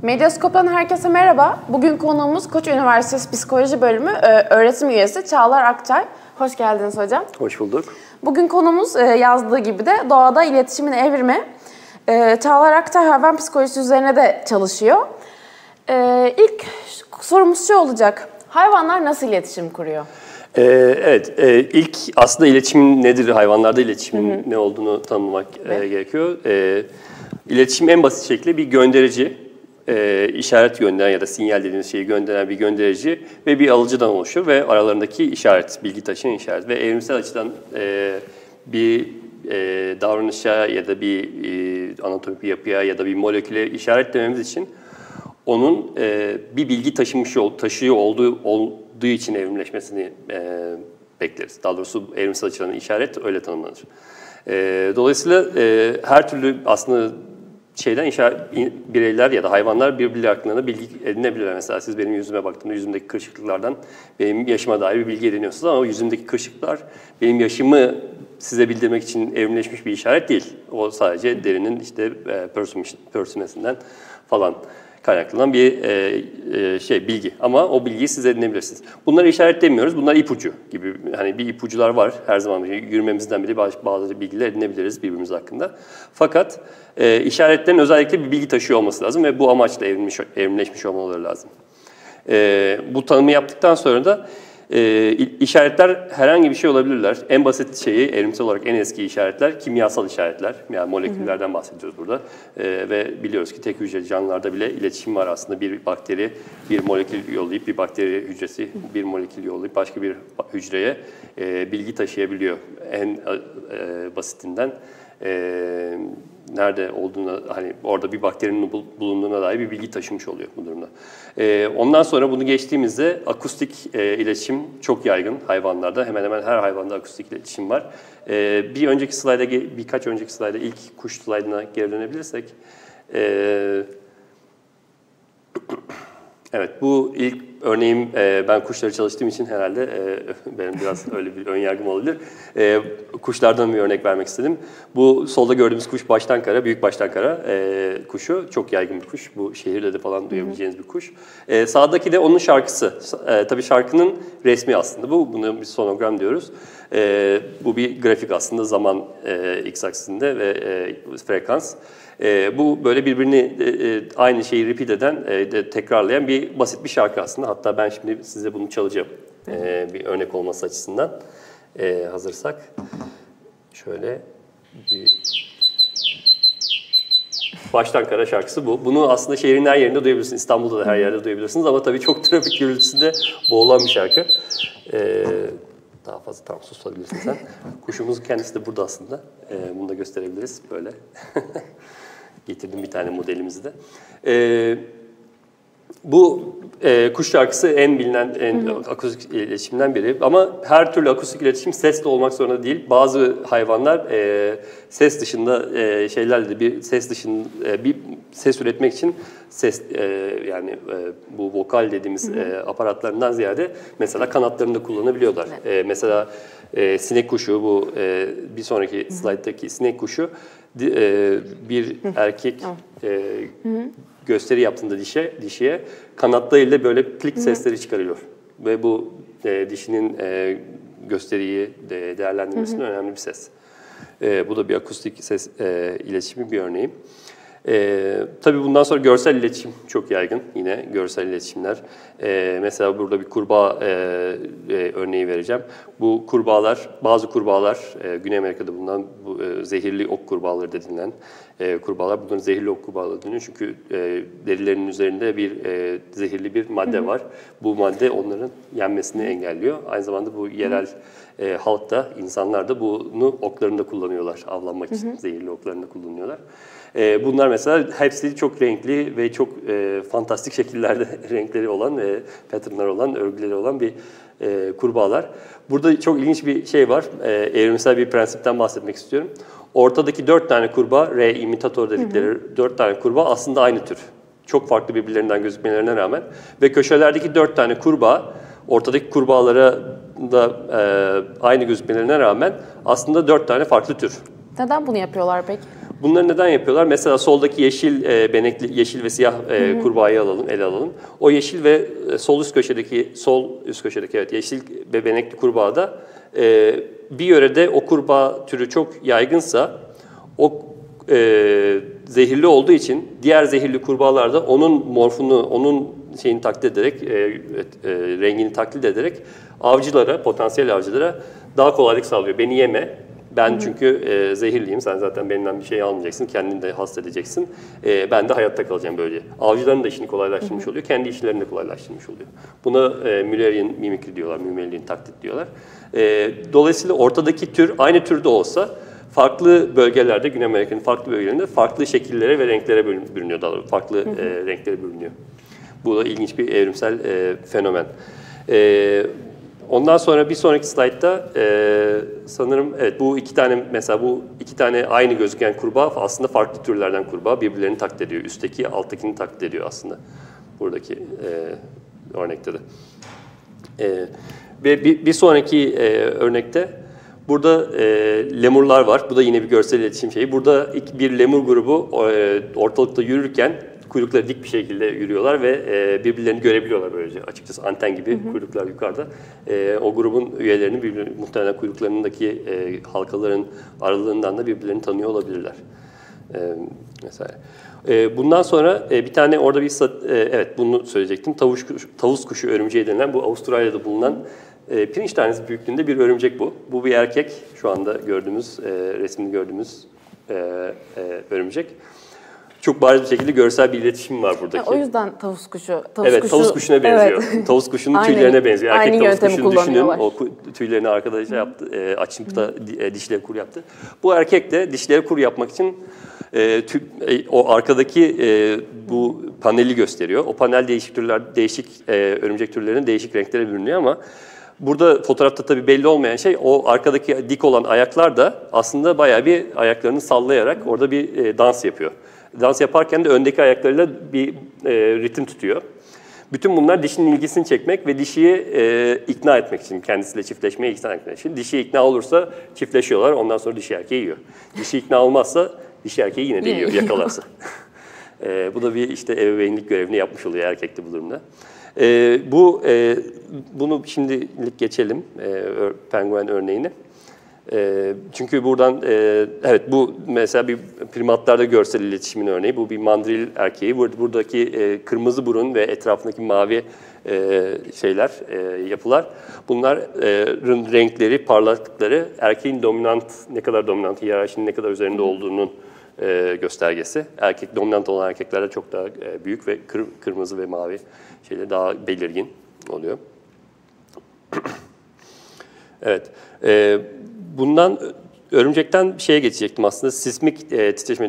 Medyaskop'tan herkese merhaba. Bugün konuğumuz Koç Üniversitesi Psikoloji Bölümü öğretim üyesi Çağlar Akçay. Hoş geldiniz hocam. Hoş bulduk. Bugün konumuz yazdığı gibi de doğada iletişimin evrimi. Çağlar Akçay hayvan psikolojisi üzerine de çalışıyor. İlk sorumuz şu olacak. Hayvanlar nasıl iletişim kuruyor? Evet, ilk aslında iletişim nedir, hayvanlarda iletişimin ne olduğunu tanımlamak gerekiyor. İletişim en basit şekli bir gönderici, işaret gönderen ya da sinyal dediğimiz şeyi gönderen bir gönderici ve bir alıcıdan oluşur ve aralarındaki işaret, bilgi taşıyan işaret. Ve evrimsel açıdan bir davranışa ya da bir anatomik bir yapıya ya da bir moleküle işaretlememiz için onun bir bilgi taşıyor olduğu için evrimleşmesini bekleriz. Daha doğrusu evrimsel açıdan işaret öyle tanımlanır. Dolayısıyla her türlü aslında bireyler ya da hayvanlar birbirleri hakkında bilgi edinebilirler. Mesela siz benim yüzüme baktığımda yüzümdeki kırışıklıklardan benim yaşıma dair bir bilgi ediniyorsunuz ama o yüzümdeki kırışıklıklar benim yaşımı size bildirmek için evrimleşmiş bir işaret değil. O sadece derinin işte pörsümesinden falan kaynaklanan bir bilgi. Ama o bilgiyi siz edinebilirsiniz. Bunları işaretlemiyoruz. Bunlar ipucu gibi. Hani bir ipucular var. Her zaman yürümemizden bile bazı bilgiler edinebiliriz birbirimiz hakkında. Fakat işaretlerin özellikle bir bilgi taşıyor olması lazım ve bu amaçla evrimleşmiş olmaları lazım. Bu tanımı yaptıktan sonra da işaretler herhangi bir şey olabilirler. En basit şeyi, evrimsel olarak en eski işaretler kimyasal işaretler. Yani moleküllerden bahsediyoruz burada. Ve biliyoruz ki tek hücreli canlılarda bile iletişim var aslında. Bir bakteri bir molekül yollayıp, bir bakteri hücresi bir molekül yollayıp başka bir hücreye bilgi taşıyabiliyor. En basitinden nerede olduğuna, hani orada bir bakterinin bulunduğuna dair bir bilgi taşımış oluyor bu durumda. Ondan sonra bunu geçtiğimizde akustik iletişim çok yaygın hayvanlarda. Hemen hemen her hayvanda akustik iletişim var. Birkaç önceki slayda ilk kuş slaydına geri dönebilirsek. Evet, bu ilk örneğim, ben kuşları çalıştığım için herhalde benim biraz öyle bir önyargım olabilir. Kuşlardan bir örnek vermek istedim. Bu solda gördüğümüz kuş baştankara, büyük baştankara kuşu. Çok yaygın bir kuş. Bu şehirde de falan duyabileceğiniz bir kuş. Sağdaki de onun şarkısı. Tabii şarkının resmi aslında bu. Buna bir sonogram diyoruz. Bu bir grafik aslında, zaman x-aksisinde ve frekans. Bu böyle birbirini aynı şeyi repeat eden, tekrarlayan basit bir şarkı aslında. Hatta ben şimdi size bunu çalacağım bir örnek olması açısından. Hazırsak şöyle bir baştankara şarkısı bu. Bunu aslında şehrin her yerinde duyabilirsiniz. İstanbul'da da her yerde duyabilirsiniz ama tabii çok trafik gürültüsünde boğulan bir şarkı. Daha fazla tam susabilirsin sen. Kuşumuzun kendisi de burada aslında. Bunu da gösterebiliriz böyle. Getirdim bir tane modelimizi de. Bu kuş şarkısı en bilinen akustik iletişimden biri. Ama her türlü akustik iletişim sesle olmak zorunda değil. Bazı hayvanlar ses dışında şeylerle bir ses üretmek için bu vokal dediğimiz aparatlarından ziyade mesela kanatlarını da kullanabiliyorlar. Evet. Mesela sinek kuşu, bu bir sonraki slayttaki sinek kuşu bir erkek gösteri yaptığında dişiye kanatlarıyla böyle klik sesleri çıkarıyor. Ve bu dişinin gösteriyi değerlendirmesinin önemli bir ses. Bu da bir akustik ses iletişimi bir örneği. Tabii bundan sonra görsel iletişim çok yaygın. Yine görsel iletişimler. Mesela burada bir kurbağa örneği vereceğim. Bu kurbağalar, bazı kurbağalar, Güney Amerika'da bulunan zehirli ok kurbağaları denilen kurbağalar, bunların zehirli ok kurbağaları deniyor. Çünkü derilerinin üzerinde bir zehirli bir madde var. Bu madde onların yenmesini engelliyor. Aynı zamanda bu yerel halk da, insanlar da bunu oklarında kullanıyorlar. Avlanmak için zehirli oklarında kullanıyorlar. Bunlar mesela hepsi çok renkli ve çok fantastik şekillerde renkleri olan ve patternlar olan, örgüleri olan bir kurbağalar. Burada çok ilginç bir şey var. Evrimsel bir prensipten bahsetmek istiyorum. Ortadaki 4 tane kurbağa, imitator dedikleri 4 tane kurbağa aslında aynı tür. Çok farklı birbirlerinden gözükmelerine rağmen. Ve köşelerdeki 4 tane kurbağa, ortadaki kurbağalara da aynı gözükmelerine rağmen aslında 4 tane farklı tür. Neden bunu yapıyorlar peki? Bunları neden yapıyorlar? Mesela soldaki yeşil benekli, yeşil ve siyah kurbağayı ele alalım. O yeşil ve sol üst köşedeki evet yeşil ve benekli kurbağada bir yörede o kurbağa türü çok yaygınsa o zehirli olduğu için diğer zehirli kurbağalar da onun morfunu, onun şeyini taklit ederek, rengini taklit ederek avcılara, potansiyel avcılara daha kolaylık sağlıyor. Beni yeme. Ben çünkü zehirliyim. Sen zaten benden bir şey almayacaksın. Kendini de hasta edeceksin. Ben de hayatta kalacağım böyle. Avcıların da işini kolaylaştırmış oluyor. Kendi işlerini de kolaylaştırmış oluyor. Buna Müllerian mimikri diyorlar. Müllerian taklit diyorlar. Dolayısıyla ortadaki tür aynı türde olsa farklı bölgelerde, Güney Amerika'nın farklı bölgelerinde farklı şekillere ve renklere bürünüyor. Daha doğrusu farklı renklere bürünüyor. Bu da ilginç bir evrimsel fenomen. Ondan sonra bir sonraki slaytta sanırım evet bu iki tane aynı gözüken kurbağa aslında farklı türlerden kurbağa birbirlerini taklit ediyor. Üstteki alttakini taklit ediyor aslında buradaki örnekte de. Ve bir sonraki örnekte burada lemurlar var. Bu da yine bir görsel iletişim şeyi. Burada bir lemur grubu ortalıkta yürürken kuyrukları dik bir şekilde yürüyorlar ve birbirlerini görebiliyorlar böylece. Açıkçası anten gibi kuyruklar yukarıda. O grubun üyelerini muhtemelen kuyruklarındaki halkaların aralığından da birbirlerini tanıyor olabilirler. Mesela. Bundan sonra bir tane orada evet bunu söyleyecektim. Tavus kuşu örümceği denilen bu Avustralya'da bulunan pirinç tanesi büyüklüğünde bir örümcek bu. Bu bir erkek. Şu anda gördüğümüz, resmini gördüğümüz örümcek. Çok bariz bir şekilde görsel bir iletişim var buradaki. O yüzden tavus kuşu. Tavus kuşuna benziyor. Evet. Tavus kuşunun tüylerine benziyor. Erkek tavus kuşunu düşünün. O tüylerini arkada yaptı. Açıkta dişleri kur yaptı. Bu erkek de dişleri kur yapmak için o arkadaki bu paneli gösteriyor. O panel değişik örümcek türlerinin değişik renklere bürünüyor ama burada fotoğrafta tabii belli olmayan şey o arkadaki dik olan ayaklar da aslında bayağı bir ayaklarını sallayarak orada bir dans yapıyor. Dans yaparken de öndeki ayaklarıyla bir ritim tutuyor. Bütün bunlar dişinin ilgisini çekmek ve dişiyi ikna etmek için, kendisiyle çiftleşmeye ikna etmek için. Dişi ikna olursa çiftleşiyorlar, ondan sonra dişi erkeği yiyor. Dişi ikna olmazsa dişi erkeği yine de yiyor, yakalarsa. Bu da bir işte ebeveynlik görevini yapmış oluyor erkek de bu durumda. Bunu şimdilik geçelim, penguen örneğini. Çünkü buradan, evet bu mesela bir primatlarda görsel iletişimin örneği. Bu bir mandril erkeği. Buradaki kırmızı burun ve etrafındaki mavi yapılar. Bunların renkleri, parlaklıkları erkeğin ne kadar dominant, hiyerarşinin ne kadar üzerinde olduğunun göstergesi. Dominant olan erkeklerde çok daha büyük ve kırmızı ve mavi şeyler daha belirgin oluyor. Evet. Bundan örümcekten şeye geçecektim aslında. Sismik titreşim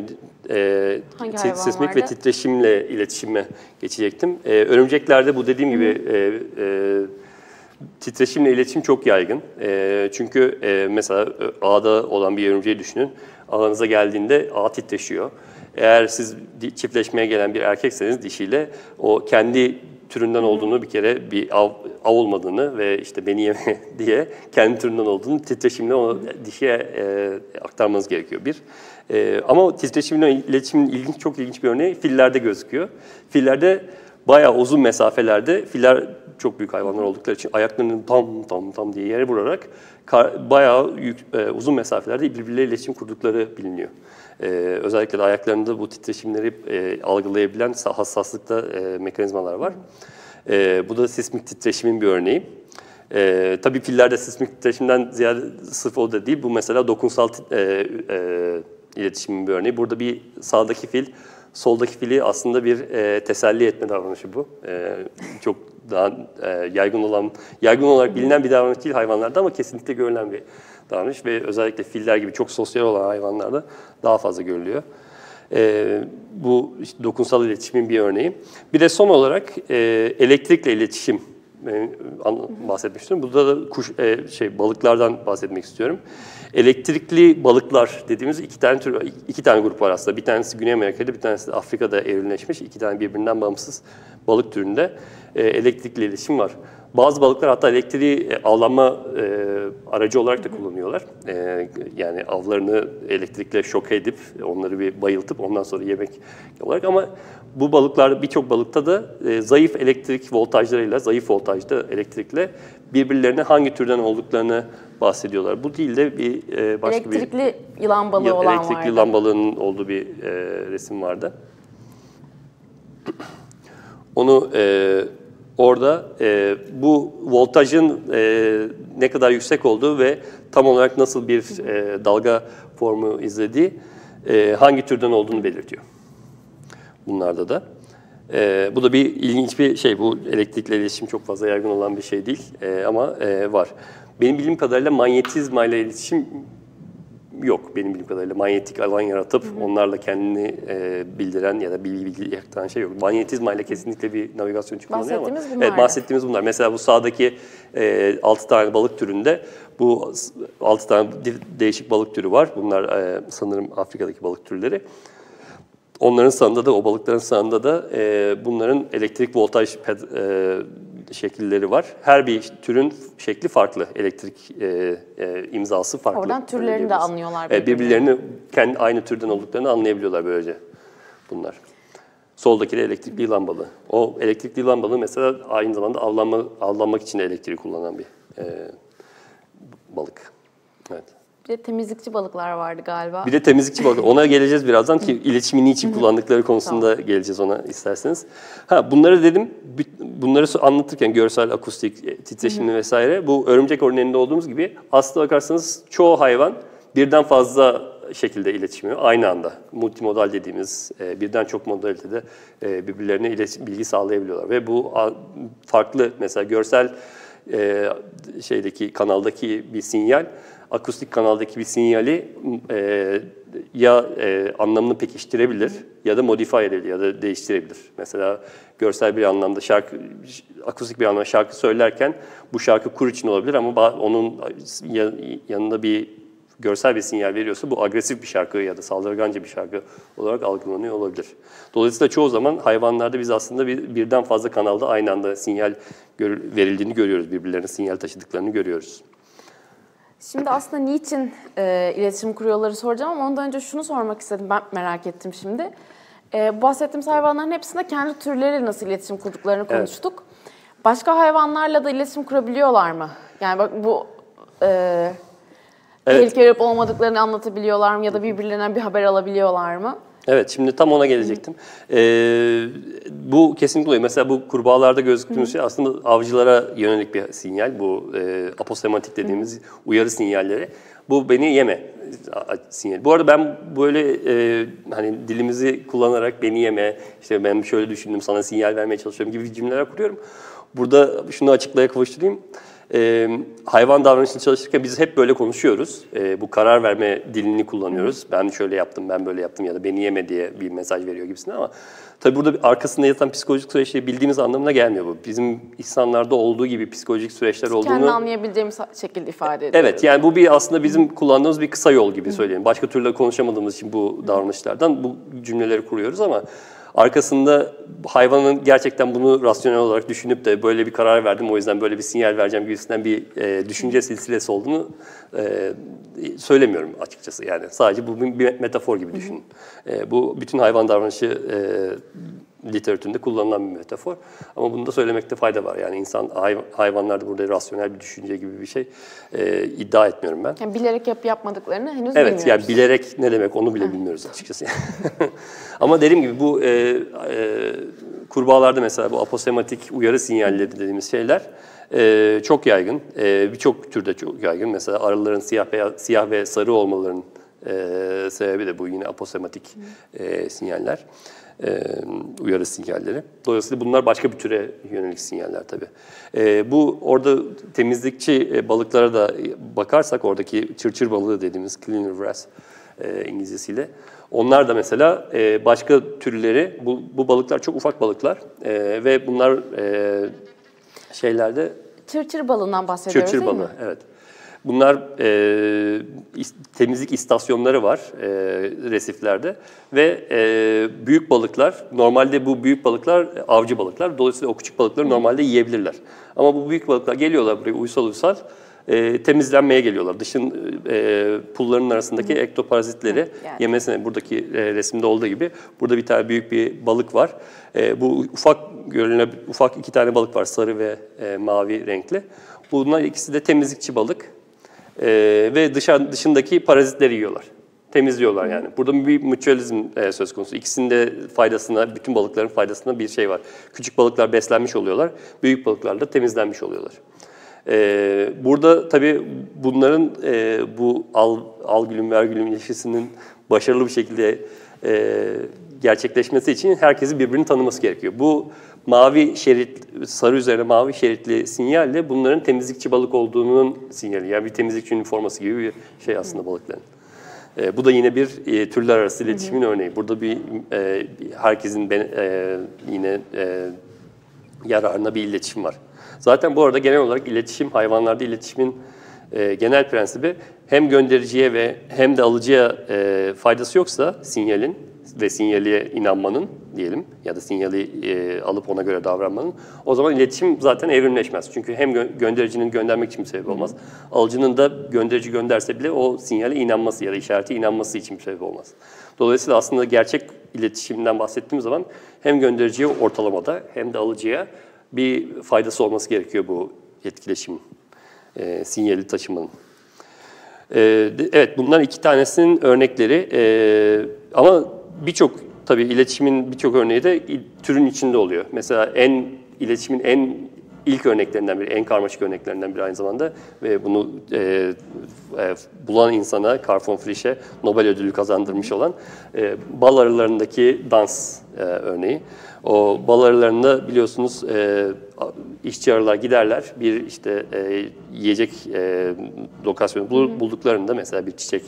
ve titreşimle iletişime geçecektim. Örümceklerde bu dediğim gibi titreşimle iletişim çok yaygın. Çünkü mesela ağda olan bir örümceği düşünün. Ağınıza geldiğinde ağ titreşiyor. Eğer siz çiftleşmeye gelen bir erkekseniz dişiyle o kendi türünden olduğunu bir kere bir av olmadığını ve işte beni yeme diye kendi türünden olduğunu titreşimle onu dişiye aktarmanız gerekiyor ama o titreşimle iletişimin çok ilginç bir örneği fillerde gözüküyor. Fillerde bayağı uzun mesafelerde, filler çok büyük hayvanlar oldukları için ayaklarını tam diye yere vurarak bayağı uzun mesafelerde birbirleriyle iletişim kurdukları biliniyor. Özellikle de ayaklarında bu titreşimleri algılayabilen hassaslıkta mekanizmalar var. Bu da sismik titreşimin bir örneği. Tabii fillerde sismik titreşimden ziyade sırf o da değil. Bu mesela dokunsal iletişimin bir örneği. Burada bir sağdaki fil, soldaki fili aslında bir teselli etme davranışı bu. Çok daha yaygın olarak bilinen bir davranış değil hayvanlarda ama kesinlikle görülen bir davranış ve özellikle filler gibi çok sosyal olan hayvanlarda daha fazla görülüyor. Bu işte dokunsal iletişimin bir örneği. Bir de son olarak elektrikle iletişim bahsetmek istiyorum. Burada da balıklardan bahsetmek istiyorum. Elektrikli balıklar dediğimiz iki tane grup var aslında. Bir tanesi Güney Amerika'da, bir tanesi de Afrika'da evrimleşmiş. İki tane birbirinden bağımsız balık türünde elektrikli iletişim var. Bazı balıklar hatta elektriği avlanma aracı olarak da kullanıyorlar. Yani avlarını elektrikle şok edip onları bir bayıltıp ondan sonra yemek olarak. Ama bu balıklar birçok balıkta da zayıf elektrik voltajlarıyla, zayıf voltajda elektrikle birbirlerine hangi türden olduklarını bahsediyorlar. Bu değil de bir başka elektrikli yılan balığı olan vardı. Elektrikli yılan balığının olduğu bir resim vardı. Onu orada bu voltajın ne kadar yüksek olduğu ve tam olarak nasıl bir dalga formu izlediği, hangi türden olduğunu belirtiyor. Bunlarda da. Bu da bir ilginç bir şey. Bu elektrikle iletişim çok fazla yaygın olan bir şey değil ama var. Benim bildiğim kadarıyla manyetizma ile iletişim yok. Benim bildiğim kadarıyla manyetik alan yaratıp onlarla kendini bildiren ya da bilgi aktaran şey yok. Manyetizma ile kesinlikle bir navigasyon için kullanılıyor ama. Evet, bahsettiğimiz bunlar. Mesela bu sağdaki 6 tane balık türünde bu 6 tane değişik balık türü var. Bunlar sanırım Afrika'daki balık türleri. Onların sağında da, o balıkların sağında da bunların elektrik voltaj şekilleri var. Her bir türün şekli farklı. Elektrik imzası farklı. Oradan türlerini de anlıyorlar. Birbirlerini kendi aynı türden olduklarını anlayabiliyorlar böylece bunlar. Soldaki de elektrikli yılan balığı. O elektrikli yılan balığı mesela aynı zamanda avlanmak için de elektriği kullanan bir balık. Evet. Bir de temizlikçi balıklar vardı galiba. Bir de temizlikçi balık. Ona geleceğiz birazdan ki iletişimi niçin kullandıkları konusunda geleceğiz ona isterseniz. Bunları dedim, bunları anlatırken görsel, akustik, titreşimli vesaire bu örümcek örneğinde olduğumuz gibi aslına bakarsanız çoğu hayvan birden fazla şekilde iletişimi aynı anda. Multimodal dediğimiz birden çok modalitede birbirlerine bilgi sağlayabiliyorlar. Ve bu farklı mesela görsel kanaldaki bir sinyal, akustik kanaldaki bir sinyali anlamını pekiştirebilir ya da modifiye edebilir ya da değiştirebilir. Mesela görsel bir anlamda akustik bir anlamda şarkı söylerken bu şarkı kur için olabilir ama onun yanında bir görsel bir sinyal veriyorsa bu agresif bir şarkı ya da saldırganca bir şarkı olarak algılanıyor olabilir. Dolayısıyla çoğu zaman hayvanlarda biz aslında birden fazla kanalda aynı anda sinyal verildiğini görüyoruz. Birbirlerine sinyal taşıdıklarını görüyoruz. Şimdi aslında niçin iletişim kuruyorları soracağım ama ondan önce şunu sormak istedim. Ben merak ettim şimdi. Bahsettiğimiz hayvanların hepsinde kendi türleriyle nasıl iletişim kurduklarını konuştuk. Evet. Başka hayvanlarla da iletişim kurabiliyorlar mı? Yani bak bu tehlikeli olup olmadıklarını anlatabiliyorlar mı ya da birbirlerinden bir haber alabiliyorlar mı? Evet, şimdi tam ona gelecektim. Bu kesinlikle oluyor. Mesela bu kurbağalarda gözüktüğümüz şey aslında avcılara yönelik bir sinyal. Bu aposematik dediğimiz uyarı sinyalleri. Bu beni yeme sinyali. Bu arada ben böyle hani dilimizi kullanarak beni yeme, işte ben şöyle düşündüm sana sinyal vermeye çalışıyorum gibi cümleler kuruyorum. Burada şunu açıklığa kavuşturayım. Hayvan davranışını çalışırken biz hep böyle konuşuyoruz. Bu karar verme dilini kullanıyoruz. Ben şöyle yaptım, ben böyle yaptım ya da beni yeme diye bir mesaj veriyor gibisine ama tabii burada arkasında yatan psikolojik süreçleri bildiğimiz anlamına gelmiyor bu. Bizim insanlarda olduğu gibi psikolojik süreçler olduğunu... Kendi anlayabildiğimiz şekilde ifade ediyoruz. Evet, yani bu aslında bizim kullandığımız bir kısa yol gibi söyleyelim. Başka türlü konuşamadığımız için bu davranışlardan bu cümleleri kuruyoruz ama arkasında hayvanın gerçekten bunu rasyonel olarak düşünüp de böyle bir karar verdim o yüzden böyle bir sinyal vereceğim gibisinden bir düşünce silsilesi olduğunu söylemiyorum açıkçası. Yani sadece bu bir metafor gibi düşünün. Bu bütün hayvan davranışı literatüründe kullanılan bir metafor. Ama bunu da söylemekte fayda var. Yani hayvanlarda burada rasyonel bir düşünce gibi bir şey iddia etmiyorum ben. Yani bilerek yapmadıklarını henüz bilmiyoruz. Evet, yani bilerek ne demek onu bile bilmiyoruz açıkçası. Ama dediğim gibi bu kurbağalarda mesela bu aposematik uyarı sinyalleri dediğimiz şeyler çok yaygın. Birçok türde çok yaygın. Mesela arıların siyah ve sarı olmalarının sebebi de bu yine aposematik sinyaller. Uyarı sinyalleri. Dolayısıyla bunlar başka bir türe yönelik sinyaller tabii. Bu orada temizlikçi balıklara da bakarsak oradaki çırçır balığı dediğimiz cleaner wrasse İngilizcesiyle. Onlar da mesela başka türleri, bu balıklar çok ufak balıklar ve bunlar şeylerde... Çırçır balığından bahsediyoruz çırçır değil balığı, mi? Evet. Bunlar temizlik istasyonları var resiflerde ve büyük balıklar, normalde bu büyük balıklar avcı balıklar, dolayısıyla o küçük balıkları normalde yiyebilirler. Ama bu büyük balıklar geliyorlar buraya uysal temizlenmeye geliyorlar. Pullarının arasındaki ektoparazitleri yemesine, buradaki resimde olduğu gibi burada bir tane büyük bir balık var. Bu ufak 2 tane balık var, sarı ve mavi renkli. Bunlar ikisi de temizlikçi balık ve dışındaki parazitleri yiyorlar. Temizliyorlar yani. Burada bir mutualizm söz konusu. İkisinin de faydasına, bütün balıkların faydasına bir şey var. Küçük balıklar beslenmiş oluyorlar, büyük balıklar da temizlenmiş oluyorlar. Burada tabii bunların bu algülüm vergülüm ilişkisinin başarılı bir şekilde gerçekleşmesi için herkesin birbirini tanıması gerekiyor. Bu mavi şerit, sarı üzerine mavi şeritli sinyalle bunların temizlikçi balık olduğunun sinyali. Yani bir temizlikçi üniforması gibi bir şey aslında balıkların. Bu da yine bir türler arası iletişimin örneği. Burada herkesin yine yararına bir iletişim var. Zaten bu arada genel olarak hayvanlarda iletişimin genel prensibi hem göndericiye ve hem de alıcıya faydası yoksa sinyalin ve sinyaliye inanmanın diyelim ya da sinyali alıp ona göre davranmanın, o zaman iletişim zaten evrimleşmez. Çünkü hem göndericinin göndermek için bir sebep olmaz, alıcının da gönderici gönderse bile o sinyale inanması ya da işarete inanması için bir sebep olmaz. Dolayısıyla aslında gerçek iletişimden bahsettiğimiz zaman hem göndericiye ortalamada hem de alıcıya bir faydası olması gerekiyor bu etkileşimin, sinyali taşımanın. Evet, bunlar 2 tanesinin örnekleri ama tabii iletişimin birçok örneği de türün içinde oluyor. Mesela iletişimin en ilk örneklerinden biri, en karmaşık örneklerinden biri aynı zamanda ve bunu bulan insana, Carl von Frisch'e Nobel ödülü kazandırmış olan bal arılarındaki dans örneği. O bal arılarında biliyorsunuz işçi arılar giderler, bir yiyecek lokasyonu bulduklarında, mesela bir çiçek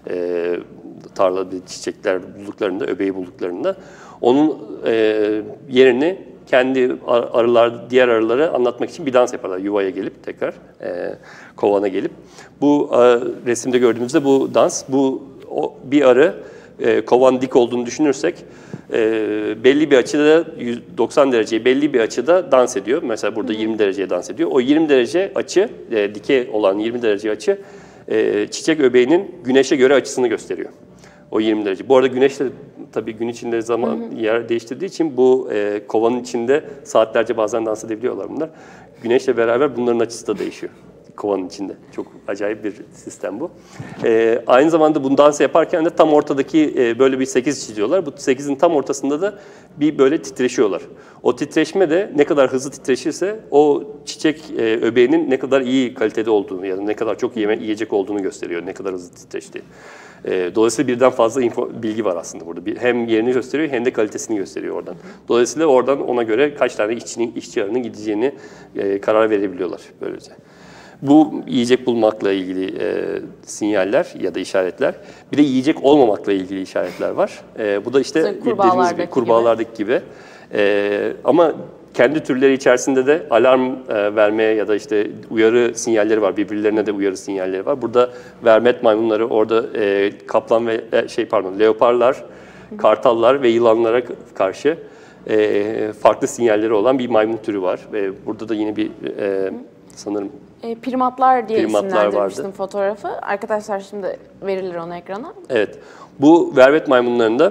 tarla, bir çiçekler bulduklarında, öbeği bulduklarında onun yerini kendi diğer arılara anlatmak için bir dans yaparlar. Yuvaya gelip tekrar kovana gelip. Bu resimde gördüğümüzde bu dans, bir arı kovan dik olduğunu düşünürsek belli bir açıda 90 dereceyi belli bir açıda dans ediyor. Mesela burada 20 dereceye dans ediyor. O 20 derece açı, dike olan 20 derece açı çiçek öbeğinin güneşe göre açısını gösteriyor. O 20 derece. Bu arada güneş de tabii gün içinde yer değiştirdiği için bu kovanın içinde saatlerce bazen dans edebiliyorlar bunlar. Güneşle beraber bunların açısı da değişiyor kovanın içinde. Çok acayip bir sistem bu. Aynı zamanda bunu dans yaparken de tam ortadaki böyle bir 8 çiziyorlar. Bu 8'in tam ortasında da bir böyle titreşiyorlar. O titreşme de ne kadar hızlı titreşirse o çiçek öbeğinin ne kadar iyi kalitede olduğunu ya da ne kadar çok yiyecek olduğunu gösteriyor. Ne kadar hızlı titreştiği. Dolayısıyla birden fazla bilgi var aslında burada. Hem yerini gösteriyor hem de kalitesini gösteriyor oradan. Dolayısıyla oradan ona göre kaç tane işçi arının gideceğini karar verebiliyorlar böylece. Bu yiyecek bulmakla ilgili sinyaller ya da işaretler. Bir de yiyecek olmamakla ilgili işaretler var. Bu da işte dediğimiz gibi kurbağalardaki gibi. Ama kendi türleri içerisinde de alarm vermeye ya da uyarı sinyalleri var. Birbirlerine de uyarı sinyalleri var. Burada vermet maymunları, orada kaplan ve leoparlar, kartallar ve yılanlara karşı farklı sinyalleri olan bir maymun türü var. Ve burada da yine bir sanırım primatlar diye isimlendirmiştim fotoğrafı. Arkadaşlar şimdi verirler onu ekrana. Evet. Bu vermet maymunlarında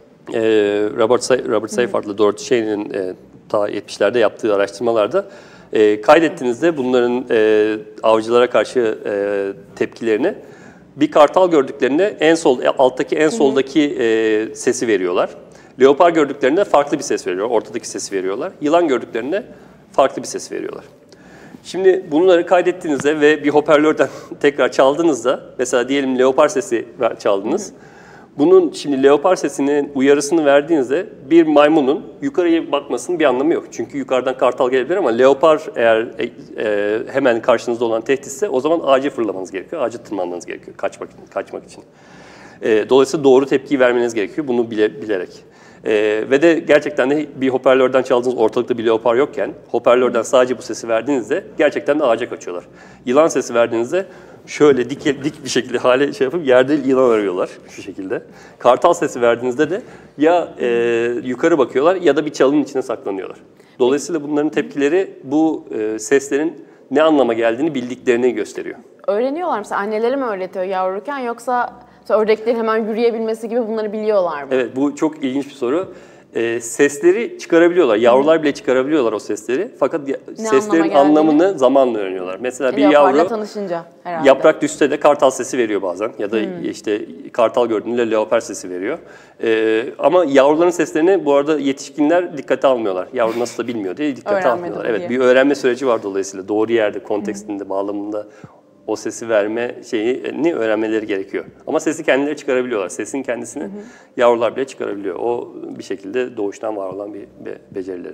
Robert Seyfarth'la Dorothy Shane'in ta 70'lerde yaptığı araştırmalarda kaydettiğinizde bunların avcılara karşı tepkilerini bir kartal gördüklerinde alttaki en soldaki sesi veriyorlar. Leopar gördüklerinde farklı bir ses veriyor. Ortadaki sesi veriyorlar. Yılan gördüklerinde farklı bir ses veriyorlar. Şimdi bunları kaydettiğinizde ve bir hoparlörden tekrar çaldığınızda, mesela diyelim leopar sesi çaldınız. Bunun şimdi leopar sesinin uyarısını verdiğinizde bir maymunun yukarıya bakmasının bir anlamı yok. Çünkü yukarıdan kartal gelebilir ama leopar eğer hemen karşınızda olan tehditse o zaman ağaca fırlamanız gerekiyor. Ağaca tırmanmanız gerekiyor kaçmak için. Dolayısıyla doğru tepkiyi vermeniz gerekiyor bunu bilerek. Ve de gerçekten de bir hoparlörden çaldığınız, ortalıkta bir leopar yokken hoparlörden sadece bu sesi verdiğinizde gerçekten de ağaca kaçıyorlar. Yılan sesi verdiğinizde şöyle dik bir şekilde hale şey yapıp yerde yılan arıyorlar şu şekilde. Kartal sesi verdiğinizde de ya yukarı bakıyorlar ya da bir çalının içine saklanıyorlar. Dolayısıyla bunların tepkileri bu seslerin ne anlama geldiğini bildiklerini gösteriyor. Öğreniyorlar mesela, anneleri mi öğretiyor yavruyken, yoksa ördeklerin hemen yürüyebilmesi gibi bunları biliyorlar mı? Evet, bu çok ilginç bir soru. Sesleri çıkarabiliyorlar. Yavrular bile çıkarabiliyorlar o sesleri. Fakat seslerin anlamını zamanla öğreniyorlar. Mesela bir yavru tanışınca herhalde. Yaprak düşse de kartal sesi veriyor bazen. Ya da işte kartal gördüğünde leopar sesi veriyor. Ama yavruların seslerini bu arada yetişkinler dikkate almıyorlar. Yavru nasıl da bilmiyor diye dikkate almıyorlar. Evet, bir öğrenme süreci var dolayısıyla. Doğru yerde, kontekstinde, bağlamında o sesi verme şeyini öğrenmeleri gerekiyor. Ama sesi kendileri çıkarabiliyorlar. Sesin kendisini yavrular bile çıkarabiliyor. O bir şekilde doğuştan var olan bir becerileri.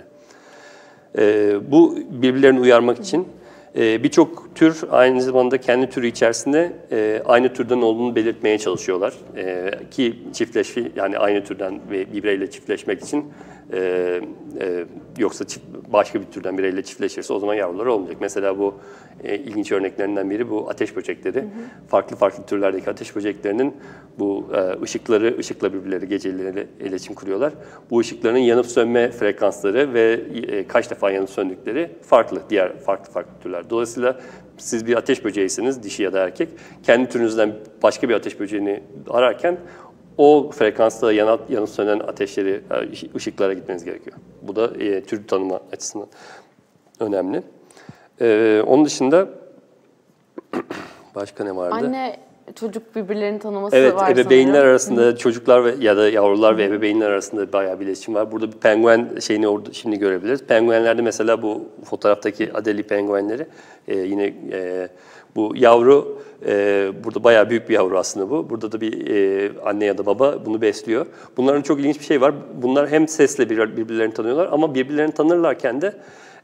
Bu birbirlerini uyarmak için birçok tür aynı zamanda kendi türü içerisinde aynı türden olduğunu belirtmeye çalışıyorlar. Ki çiftleşme, yani aynı türden bir bireyle çiftleşmek için yoksa başka bir türden bireyle çiftleşirse o zaman yavruları olmayacak. Mesela bu ilginç örneklerinden biri bu ateş böcekleri. Farklı farklı türlerdeki ateş böceklerinin bu ışıkla birbirleri geceleri iletişim kuruyorlar. Bu ışıkların yanıp sönme frekansları ve kaç defa yanıp söndükleri farklı, diğer farklı türler. Dolayısıyla siz bir ateş böceğisiniz, dişi ya da erkek. Kendi türünüzden başka bir ateş böceğini ararken o frekansta yanıp sönen ateşleri, ışıklara gitmeniz gerekiyor. Bu da tür tanıma açısından önemli. Onun dışında başka ne vardı? Anne çocuk birbirlerini tanıması evet, var ebeveynler sanırım. arasında çocuklar ya da yavrular ve ebeveynler arasında bayağı bir iletişim var. Burada bir penguen şeyini orada şimdi görebiliriz. Penguenlerde mesela bu fotoğraftaki Adelie penguenleri yine bu yavru burada bayağı büyük bir yavru aslında bu. Burada da bir anne ya da baba bunu besliyor. Bunların çok ilginç bir şey var. Bunlar hem sesle birbirlerini tanıyorlar ama birbirlerini tanırlarken de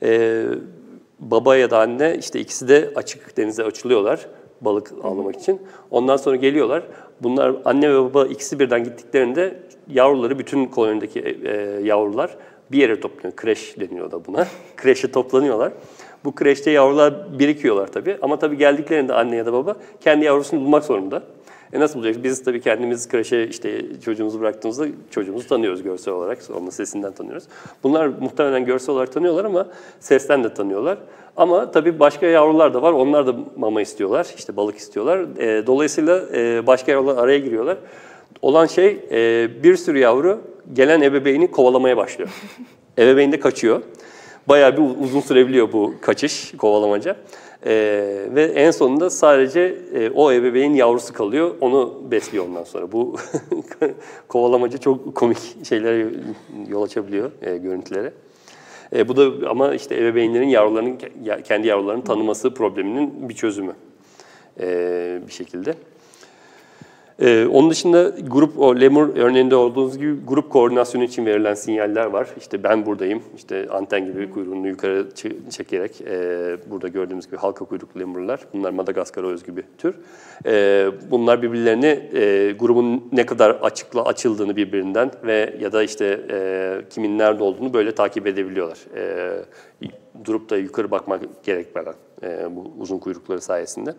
baba ya da anne işte ikisi de açık denize açılıyorlar balık avlamak için. Ondan sonra geliyorlar. Bunlar anne ve baba ikisi birden gittiklerinde yavruları, bütün kolonideki yavrular bir yere toplanıyor. Kreş deniyor da buna. Kreşe toplanıyorlar. Bu kreşte yavrular birikiyorlar tabii. Ama tabii geldiklerinde anne ya da baba kendi yavrusunu bulmak zorunda. Nasıl bulacak? Biz tabii kendimiz kreşe işte çocuğumuzu bıraktığımızda çocuğumuzu tanıyoruz görsel olarak. Onun sesinden tanıyoruz. Bunlar muhtemelen görsel olarak tanıyorlar ama sesten de tanıyorlar. Ama tabii başka yavrular da var. Onlar da mama istiyorlar. İşte balık istiyorlar. Dolayısıyla başka yavrular araya giriyorlar. Olan şey bir sürü yavru gelen ebeveyni kovalamaya başlıyor. Ebeveyn de kaçıyor. Bayağı bir uzun sürebiliyor bu kaçış, kovalamaca. Ve en sonunda sadece o ebeveyn yavrusu kalıyor, onu besliyor ondan sonra. Bu kovalamaca çok komik şeylere yol açabiliyor, görüntülere. Bu da ama işte ebeveynlerin kendi yavrularını tanıması probleminin bir çözümü bir şekilde. Onun dışında o lemur örneğinde olduğunuz gibi grup koordinasyonu için verilen sinyaller var. İşte ben buradayım, işte anten gibi kuyruğunu yukarı çekerek burada gördüğümüz gibi halka kuyruklu lemurlar. Bunlar Madagaskar'a özgü bir tür. Bunlar birbirlerini grubun ne kadar açıldığını birbirinden ve ya da işte kimin nerede olduğunu böyle takip edebiliyorlar. Durup da yukarı bakmak gerekmeden bu uzun kuyrukları sayesinde.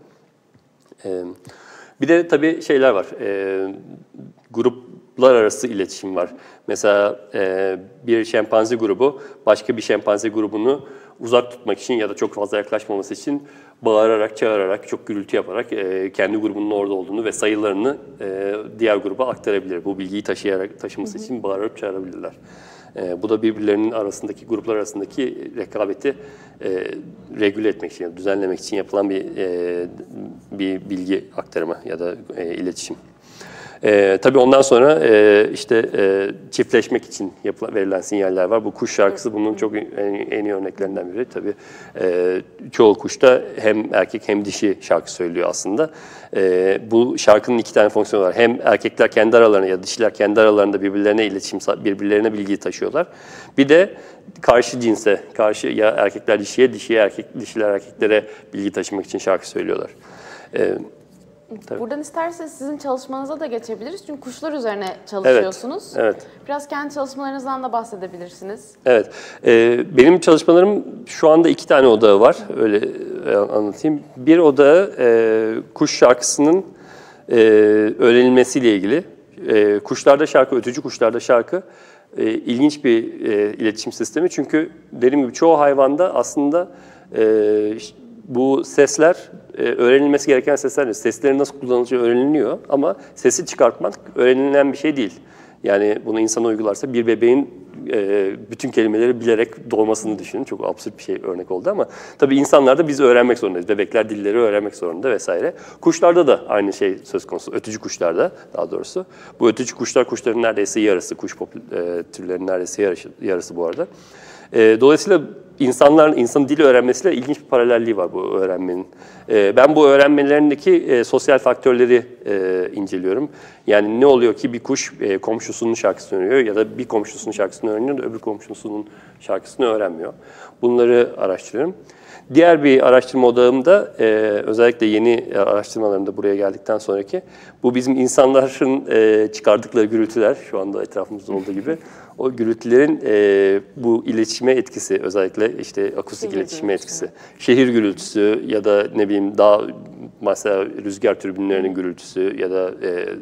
Bir de tabii şeyler var, gruplar arası iletişim var. Mesela bir şempanze grubu başka bir şempanze grubunu uzak tutmak için ya da çok fazla yaklaşmaması için bağırarak, çağırarak, çok gürültü yaparak kendi grubunun orada olduğunu ve sayılarını diğer gruba aktarabilir. Bu bilgiyi taşıması için bağırıp çağırabilirler. Bu da birbirlerinin arasındaki, gruplar arasındaki rekabeti regüle etmek için, düzenlemek için yapılan bir bilgi aktarımı ya da iletişim. Tabii ondan sonra işte çiftleşmek için verilen sinyaller var. Bu kuş şarkısı bunun çok en iyi örneklerinden biri. Tabii çoğu kuş da hem erkek hem dişi şarkı söylüyor aslında. Bu şarkının iki tane fonksiyonu var. Hem erkekler kendi aralarında ya da dişiler kendi aralarında birbirlerine bilgiyi taşıyorlar. Bir de karşı cinse, ya erkekler dişiye, dişiler erkeklere bilgi taşımak için şarkı söylüyorlar. Tabii. Buradan isterseniz sizin çalışmanıza da geçebiliriz. Çünkü kuşlar üzerine çalışıyorsunuz. Evet. Biraz kendi çalışmalarınızdan da bahsedebilirsiniz. Evet. Benim çalışmalarım şu anda 2 tane odağı var. Öyle anlatayım. Bir odağı kuş şarkısının öğrenilmesiyle ilgili. Kuşlarda şarkı, ötücü kuşlarda şarkı ilginç bir iletişim sistemi. Çünkü dediğim gibi çoğu hayvanda aslında bu sesler öğrenilmesi gereken sesler. Seslerin nasıl kullanılacağı öğreniliyor ama sesi çıkartmak öğrenilen bir şey değil. Yani bunu insan uygularsa bir bebeğin bütün kelimeleri bilerek doğmasını düşünün. Çok absürt bir şey örnek oldu ama tabii insanlar da biz öğrenmek zorundayız. Bebekler dilleri öğrenmek zorunda vesaire. Kuşlarda da aynı şey söz konusu. Ötücü kuşlarda daha doğrusu. Bu ötücü kuşlar kuşların neredeyse yarısı. Kuş türlerinin neredeyse yarısı bu arada. Dolayısıyla insanın dili öğrenmesiyle ilginç bir paralelliği var bu öğrenmenin. Ben bu öğrenmelerindeki sosyal faktörleri inceliyorum. Yani ne oluyor ki bir kuş komşusunun şarkısını öğreniyor ya da bir komşusunun şarkısını öğreniyor da öbür komşusunun şarkısını öğrenmiyor. Bunları araştırıyorum. Diğer bir araştırma odağımda özellikle yeni araştırmalarımda buraya geldikten sonraki bu bizim insanların çıkardıkları gürültüler şu anda etrafımızda olduğu gibi o gürültülerin bu iletişime etkisi özellikle işte akustik iletişime etkisi. Şehir gürültüsü ya da ne bileyim daha mesela rüzgar türbinlerinin gürültüsü ya da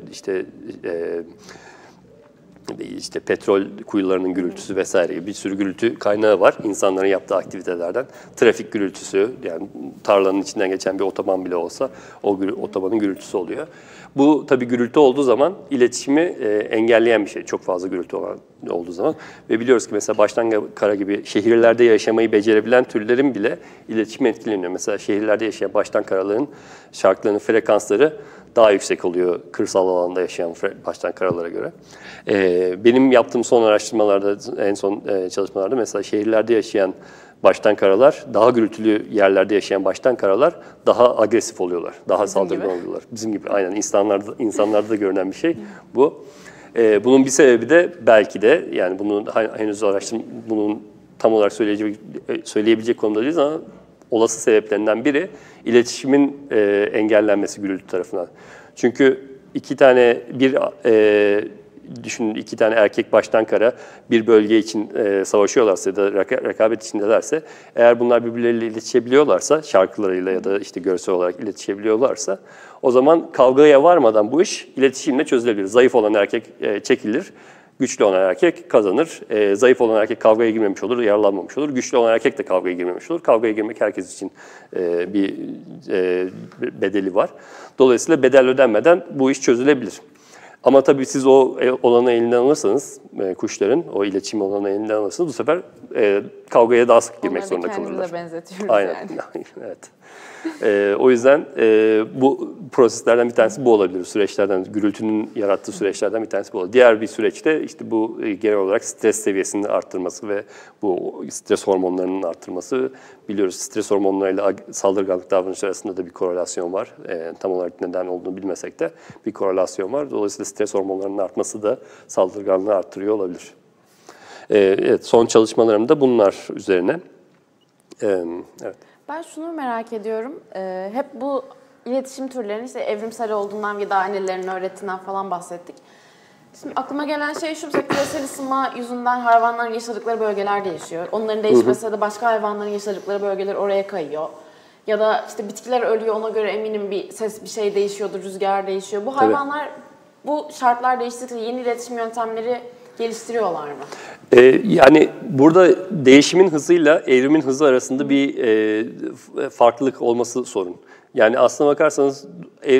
işte petrol kuyularının gürültüsü vesaire gibi bir sürü gürültü kaynağı var insanların yaptığı aktivitelerden. Trafik gürültüsü yani tarlanın içinden geçen bir otoban bile olsa o otobanın gürültüsü oluyor. Bu tabii gürültü olduğu zaman iletişimi engelleyen bir şey. Çok fazla gürültü olduğu zaman. Ve biliyoruz ki mesela baştan kara gibi şehirlerde yaşamayı becerebilen türlerin bile iletişimi etkileniyor. Mesela şehirlerde yaşayan baştan karaların şarkılarının frekansları daha yüksek oluyor kırsal alanda yaşayan baştan karalara göre. Benim yaptığım son araştırmalarda, en son çalışmalarda mesela şehirlerde yaşayan baştan karalar, daha gürültülü yerlerde yaşayan baştan karalar daha agresif oluyorlar, daha saldırgan oluyorlar. Bizim gibi aynen insanlarda da görünen bir şey bu. Bunun bir sebebi de belki de yani bunu henüz bunun tam olarak söyleyebilecek konumda değiliz ama olası sebeplerinden biri iletişimin engellenmesi gürültü tarafından. Çünkü iki tane erkek baştan kara bir bölge için savaşıyorlarsa ya da rekabet içindelerse eğer bunlar birbirleriyle iletişebiliyorlarsa şarkılarıyla ya da işte görsel olarak iletişebiliyorlarsa o zaman kavgaya varmadan bu iş iletişimle çözülebilir. Zayıf olan erkek çekilir. Güçlü olan erkek kazanır. Zayıf olan erkek kavgaya girmemiş olur, yaralanmamış olur. Güçlü olan erkek de kavgaya girmemiş olur. Kavgaya girmek herkes için bir bedeli var. Dolayısıyla bedel ödenmeden bu iş çözülebilir. Ama tabii siz o olanı elinden alırsanız, kuşların o iletişim olanı elinden alırsanız bu sefer kavgaya daha sık girmek zorunda kalırlar. Onları da kendimize benzetiyoruz aynen. yani. Evet. O yüzden bu proseslerden bir tanesi bu olabilir. Süreçlerden, gürültünün yarattığı süreçlerden bir tanesi bu olabilir. Diğer bir süreçte işte bu genel olarak stres seviyesinin arttırması ve bu stres hormonlarının arttırması. Biliyoruz stres hormonlarıyla saldırganlık davranışı arasında da bir korelasyon var. Tam olarak neden olduğunu bilmesek de bir korelasyon var. Dolayısıyla stres hormonlarının artması da saldırganlığı arttırıyor olabilir. Evet, son çalışmalarım da bunlar üzerine. Evet. Ben şunu merak ediyorum. Hep bu iletişim türlerinin işte evrimsel olduğundan ya da annelerin öğrettiğinden falan bahsettik. Şimdi aklıma gelen şey şu, mesela küresel ısınma yüzünden hayvanların yaşadıkları bölgeler değişiyor. Onların değişmesi de başka hayvanların yaşadıkları bölgeler oraya kayıyor. Ya da işte bitkiler ölüyor, ona göre eminim bir şey değişiyordur, rüzgar değişiyor. Bu hayvanlar bu şartlar değiştikçe yeni iletişim yöntemleri geliştiriyorlar mı? Yani burada değişimin hızıyla evrimin hızı arasında bir farklılık olması sorun. Yani aslına bakarsanız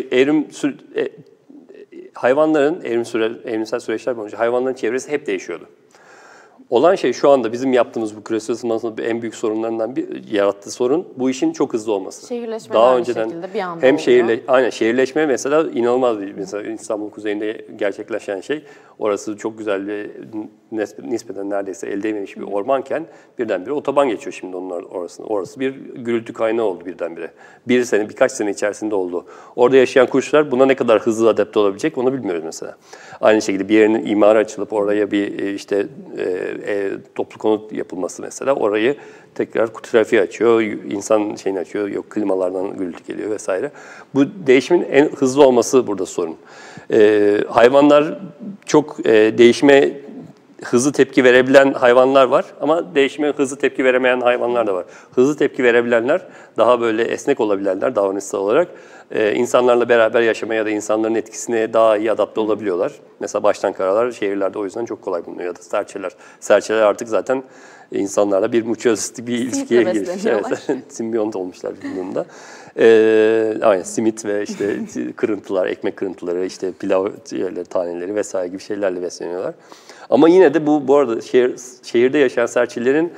hayvanların evrimsel süreçler boyunca hayvanların çevresi hep değişiyordu. Olan şey şu anda bizim yaptığımız bu küresel ısınmanın en büyük sorunlarından yarattığı sorun bu işin çok hızlı olması. Şehirleşme daha aynı önceden şekilde bir anda hem oluyor. Şehirleşme mesela inanılmaz bir mesela İstanbul kuzeyinde gerçekleşen şey. Orası çok güzel bir nispeten neredeyse elde edilmemiş bir ormanken birdenbire otoban geçiyor şimdi onun orasında. Orası bir gürültü kaynağı oldu birdenbire. Birkaç sene içerisinde oldu. Orada yaşayan kuşlar buna ne kadar hızlı adapte olabilecek onu bilmiyoruz mesela. Aynı şekilde bir yerinin imarı açılıp oraya bir toplu konut yapılması mesela orayı tekrar trafiğe açıyor, insan şeyini açıyor, yok klimalardan gürültü geliyor vesaire. Bu değişimin en hızlı olması burada sorun. Hayvanlar çok değişime hızlı tepki verebilen hayvanlar var ama değişime hızlı tepki veremeyen hayvanlar da var. Hızlı tepki verebilenler daha böyle esnek olabilenler davranışsal olarak insanlarla beraber yaşamaya ya da insanların etkisine daha iyi adapte olabiliyorlar. Mesela baştan karalar şehirlerde o yüzden çok kolay bulunuyor ya da serçeler. Serçeler artık zaten insanlarla bir mutualistik bir ilişkiye girmiş. Evet, simbiyont olmuşlar bir durumda. Aynen simit ve işte kırıntılar, ekmek kırıntıları, işte pilav taneleri vesaire gibi şeylerle besleniyorlar. Ama yine de bu arada şehirde yaşayan serçelerin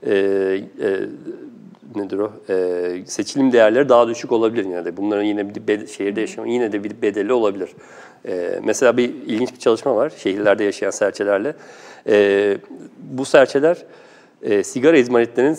nedir o? Seçilim değerleri daha düşük olabilir yine de. Bunların yine şehirde yaşamanın yine de bir bedeli olabilir. Mesela bir ilginç bir çalışma var şehirlerde yaşayan serçelerle. Bu serçeler sigara izmaritlerinin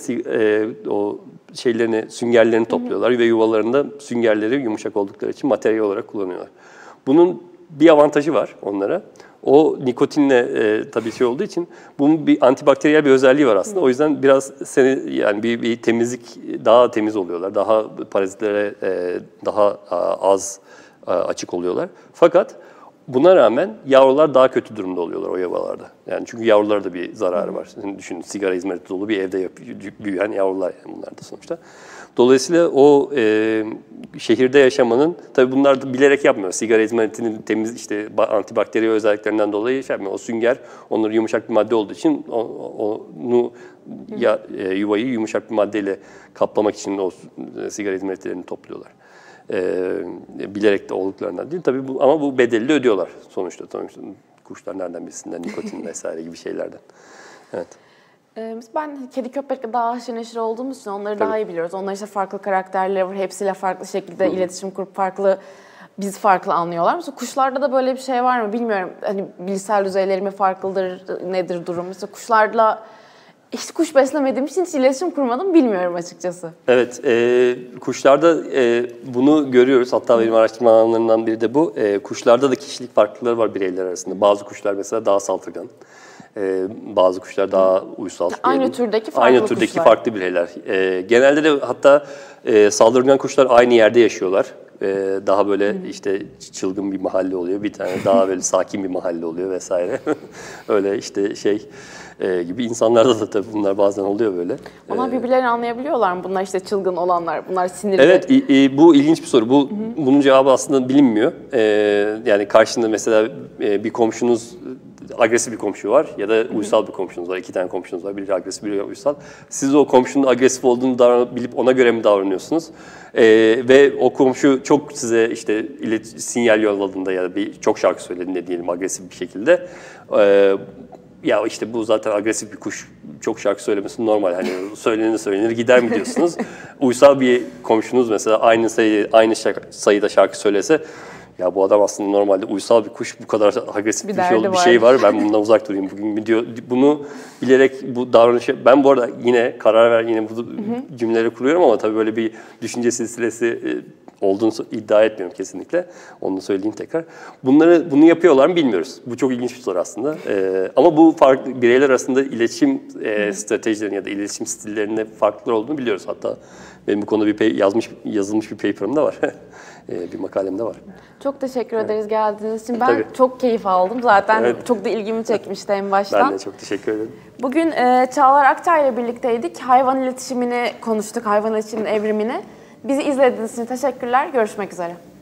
o süngerlerini topluyorlar ve yuvalarında süngerleri yumuşak oldukları için materyal olarak kullanıyorlar. Bunun bir avantajı var onlara. O nikotinle tabii şey olduğu için bunun bir antibakteriyel bir özelliği var aslında. O yüzden biraz yani bir temizlik, daha temiz oluyorlar. Daha parazitlere daha az açık oluyorlar. Fakat buna rağmen yavrular daha kötü durumda oluyorlar o yuvalarda. Yani çünkü yavrulara da bir zararı var. Şimdi düşünün, sigara izmariti dolu bir evde büyüyen yavrular yani bunlar da sonuçta. Dolayısıyla o şehirde yaşamanın, tabii bunlar da bilerek yapmıyor. Sigara izmaritinin temiz işte antibakteriyel özelliklerinden dolayı şey yapmıyor. O sünger, onların yumuşak bir madde olduğu için onu yuvayı yumuşak bir maddeyle kaplamak için o sigara izmaritlerini topluyorlar. Bilerek de olduklarından değil. Tabii ama bu bedeli ödüyorlar sonuçta. Kuşlar nereden bilsinler, nikotin vesaire gibi şeylerden. Evet. Ben kedi köpekle daha haşır neşir olduğumuz için onları daha iyi biliyoruz. Onların işte farklı karakterleri var. Hepsiyle farklı şekilde iletişim kurup bizi farklı anlıyorlar. Mesela kuşlarda da böyle bir şey var mı bilmiyorum. Hani bilişsel düzeyleri mi farklıdır, nedir durum? Mesela kuşlarla hiç kuş beslemediğim için hiç iletişim kurmadım, bilmiyorum açıkçası. Evet, kuşlarda bunu görüyoruz. Hatta benim araştırma alanlarından biri de bu. Kuşlarda da kişilik farklılıkları var bireyler arasında. Bazı kuşlar mesela daha saldırgan. Bazı kuşlar daha uysal. Aynı türdeki farklı bireyler. Genelde de hatta saldırgan kuşlar aynı yerde yaşıyorlar. Daha böyle işte çılgın bir mahalle oluyor. Bir tane daha böyle sakin bir mahalle oluyor vesaire. Öyle işte gibi insanlarda da tabii bunlar bazen oluyor böyle. Onlar birbirlerini anlayabiliyorlar mı? Bunlar işte çılgın olanlar, bunlar sinirli. Evet, bu ilginç bir soru. Bunun cevabı aslında bilinmiyor. Yani karşında mesela bir komşunuz, agresif bir komşu var ya da uysal bir komşunuz var. 2 tane komşunuz var. Biri agresif, biri uysal. Siz o komşunun agresif olduğunu bilip ona göre mi davranıyorsunuz? Ve o komşu çok size işte sinyal yolladığında ya da çok şarkı söylediğinde diyelim agresif bir şekilde. Ya işte bu zaten agresif bir kuş, çok şarkı söylemesi normal. Hani söylenir gider mi diyorsunuz? Uysal bir komşunuz mesela aynı sayıda şarkı söylese, ya bu adam aslında normalde uysal bir kuş, bu kadar agresif bir şey var, ben bundan uzak durayım bugün diyor. Bunu bilerek bu davranışı, ben bu arada yine yine bu cümleleri kuruyorum ama tabii böyle bir düşünce silsilesi olduğunu iddia etmiyorum kesinlikle. Onu söyleyeyim tekrar. Bunu yapıyorlar mı bilmiyoruz. Bu çok ilginç bir soru aslında. Ama bu farklı bireyler arasında iletişim stratejilerinin ya da iletişim stillerinde farklılar olduğunu biliyoruz. Hatta benim bu konuda yazılmış bir paper'ım da var. Bir makalem de var. Çok teşekkür ederiz geldiğiniz için. Ben çok keyif aldım. Zaten çok da ilgimi çekmişti en baştan. Ben de çok teşekkür ederim. Bugün Çağlar Aktay ile birlikteydik. Hayvan iletişimini konuştuk, hayvan iletişiminin evrimini. Bizi izlediğiniz için teşekkürler. Görüşmek üzere.